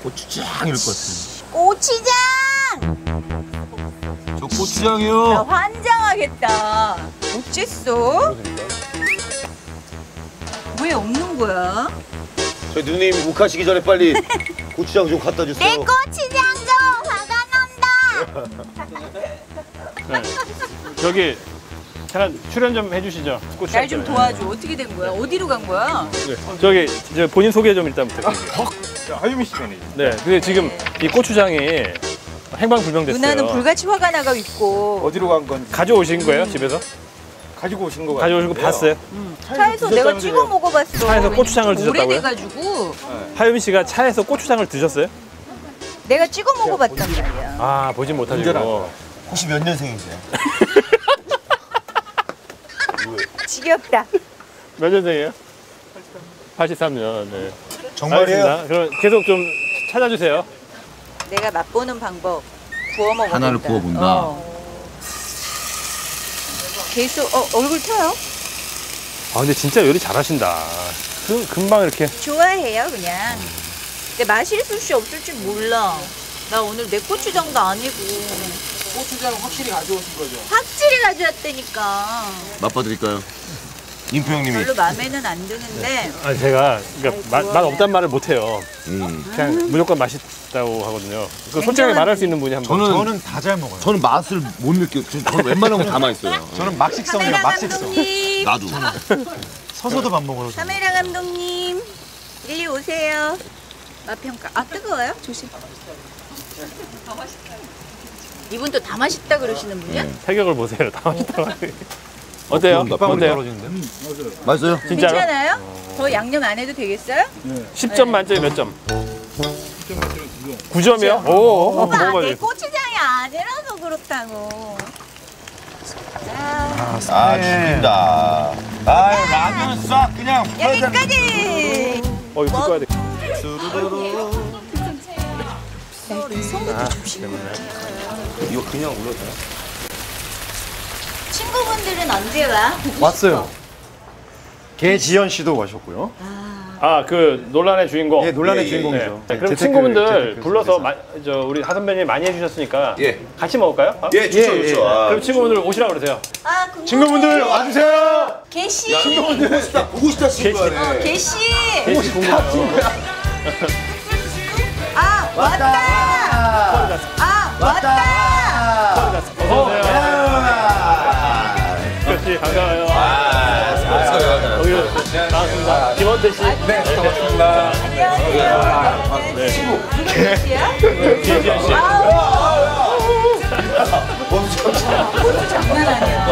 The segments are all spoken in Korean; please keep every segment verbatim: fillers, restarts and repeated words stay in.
고추장일 것 같은데. 고추장! 저 고추장이요. 나 환장하겠다. 어쨌어? 왜 없는 거야? 저희 누님 욱하시기 전에 빨리 고추장 좀 갖다 주세요. 내 고추장 좀 화가 난다. 네. 저기 잠깐 출연 좀 해주시죠. 날 좀 도와줘. 어떻게 된 거야? 어디로 간 거야? 네. 저기 저 본인 소개 좀 일단 부탁드립니다. 하유미 씨네. 네, 근데 지금 이 고추장이 행방불명됐어요. 누나는 불같이 화가 나가 있고. 어디로 간 건지 가져오신 거예요, 집에서? 가지고 오신 거 같아요. 가져오신 거 봤어요? 응. 차에서 내가 찍어 먹어봤어. 차에서 고추장을 드셨다고요? 오래돼가지고 하유미 씨가 차에서 고추장을 드셨어요? 내가 찍어 먹어봤단 말이야. 아, 보진 못하시고. 혹시 몇 년생이세요? 지겹다. 몇 년생이에요? 팔십삼 년. 네. 정말이에요? 알겠습니다. 그럼 계속 좀 찾아주세요. 내가 맛보는 방법. 구워 먹어. 하나를 구워본다. 어. 계속 어, 얼굴 펴요? 아, 근데 진짜 요리 잘하신다. 그, 금방 이렇게. 좋아해요 그냥. 근데 마실 수시 없을 줄 몰라. 나 오늘 내 고추장도 아니고. 고추장 확실히 가져오신 거죠? 확실히 가져왔다니까. 맛봐드릴까요? 인프 형님이. 별로 마음에는 안 드는데. 아, 제가 그러니까 맛, 맛 없단 말을 못해요. 음. 그냥 무조건 맛있다고 하거든요. 그 솔직하게 말할 수 있는 분이 한 분. 저는 저는 다 잘 먹어요. 저는 맛을 못 느껴요. 저는 웬만한 건 다 맛있어요. 저는 막식성이에요. 카메라 막식성. 감독님. 나도. 서서도 밥 먹어요. 저는. 카메라 감독님. 일리 오세요. 맛평가. 아 뜨거워요? 조심. 이분도 다 맛있다 그러시는 분이야? 태격을 보세요. 다 맛있다고 하니. 어때요? 빗방울이 어때요? 떨어지는데? 맛있어요? 진짜로? 괜찮아요? 더 양념 안 해도 되겠어요? 십 점 만점에 몇 점? 구 점이요? 오, 오빠 내 먹어봐요. 고추장이 아니라서 그렇다고. 자, 아, 죽인다. 아, 라면 싹 그냥. 여기까지. 어, 이거 뜯어야 돼. 손부터 줍시고. 이거 그냥 올려도 돼요? 친구분들은 언제 와? 왔어요. 개지연 씨도 오셨고요. 아, 그 논란의 주인공. 예, 논란의 예, 예, 주인공이죠. 네, 그럼 재테크, 친구분들 재테크 불러서 회사에서. 마, 저 우리 하 선배님 많이 해주셨으니까 예. 같이 먹을까요? 아? 예, 좋죠, 예, 좋죠. 예. 아, 그럼 친구분들 오시라 그러세요. 아, 궁금해. 친구분들 와주세요. 개씨. 보고 싶다, 보고 싶다 친구야. 어, 개씨. 개씨 궁금하죠? 아, 왔다. 아, 왔다. 어서 오세요. 그렇지, 반가워요. 여기 반갑습니다. 김원태 씨. 네, 반갑습니다. 안녕하세요. 네. 친구. 누구 개씨야? 김지현 씨. 호수 장난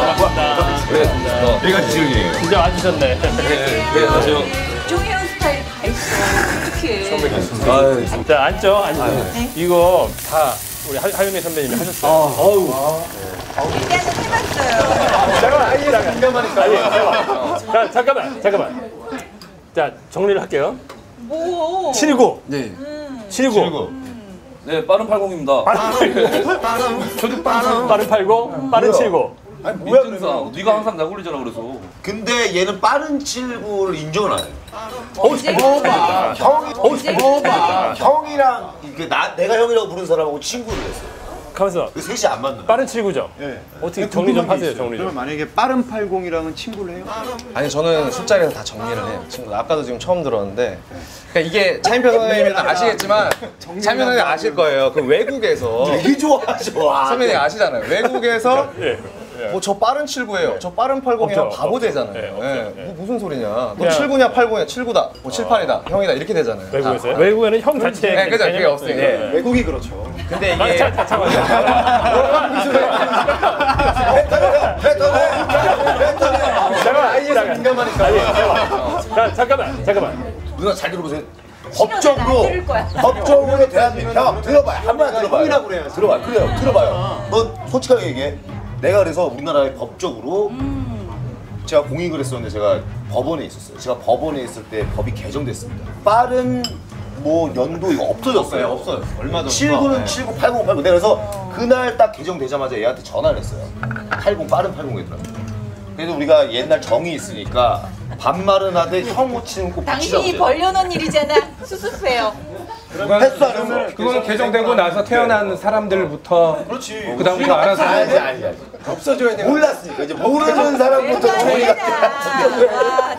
아니야. 얘가 지훈이에요. 진짜 와주셨네. 네, 안녕하세요. 종 헤어스타일 다 있어. 어떡해. 자, 앉죠, 앉죠. 이거 다 우리 하, 하유미 선배님이 하셨어요. 일단은 해봤어요. 잠깐만, 잠깐만. 아니, 해봐. 자, 잠깐만, 잠깐만. 자, 정리를 할게요. 뭐? 칠구. 네. 칠구. 네, 빠른 팔공입니다. 저도 빠른. 빠른 팔고, 빠른 칠구. 아니, 뭐야, 민증사. 그러면. 네가 항상 나 굴리잖아, 그래서. 근데 얘는 빠른 칠구를 인정을 안 해요. 언제? 먹어봐. 형이, 언제? 먹어봐. 형이랑, 그 나, 내가 형이라고 부른 사람하고 친구를 했어요. 가면서 그 셋이 안 맞는 거야. 빠른 칠구죠. 예. 어떻게 정리 좀 하세요, 정리 그러면 좀. 만약에 빠른 팔공이랑은 친구를 해요? 아니 저는 술자리에서 다 정리를 해요 친구들. 아까도 지금 처음 들었는데 그러니까 이게 차인표 선생님은 아시겠지만 차인표 선생님 아실 거예요. 그 외국에서 되게 좋아하죠. 아, 선배님 아시잖아요. 외국에서 예. 뭐 저 빠른 칠구예요. 저 빠른 팔공이면 없죠, 바보 없죠. 되잖아요. 예, 없죠. 예. 예. 뭐 무슨 소리냐. 너 그냥- 칠구냐 팔구냐 칠구다. 뭐 칠팔이다. 형이다. 이렇게 되잖아요. 외국에서요? 아, 외국에는 형 자체. 네, 그죠. 그게 없어요. 예. 외국이 그렇죠. 근데 아, 이게 자, 자, 잠깐만요. 잠깐만, 잠깐만. 민감하니까. 아니, 잠깐만. 자, 잠깐만, 잠깐만. 누나 잘 들어보세요. 싫어, 법적으로, 안 들을 거야. 법적으로 대한민국. 형, 들어봐요. 한 번 들어봐요. 형이라고 그래요. 들어봐요. 그래요. 들어봐요. 넌 솔직하게 얘기해. 내가 그래서 우리나라의 법적으로 제가 공익을 했었는데 제가 법원에 있었어요. 제가 법원에 있을 때 법이 개정됐습니다. 빠른 뭐 연도 이거 없어졌어요. 없어요. 얼마 전부터. 칠구는 네. 칠구, 팔공, 팔구. 내가 그래서 그날 딱 개정되자마자 얘한테 전화를 했어요. 팔공, 빠른 팔공이더라고요. 그래서 우리가 옛날 정이 있으니까 반말은 하되 형 호칭은 꼭 붙이라고 당신이 그래요. 벌려놓은 일이잖아. 수습해요. 횟수하는 그거는 개정되고 나서 태어난 사람들부터 그렇지. 그다음부터 알아서 아니 아니 아니. 없어져야 돼. 몰랐으니까 이제 모르는 사람부터 정리가 아,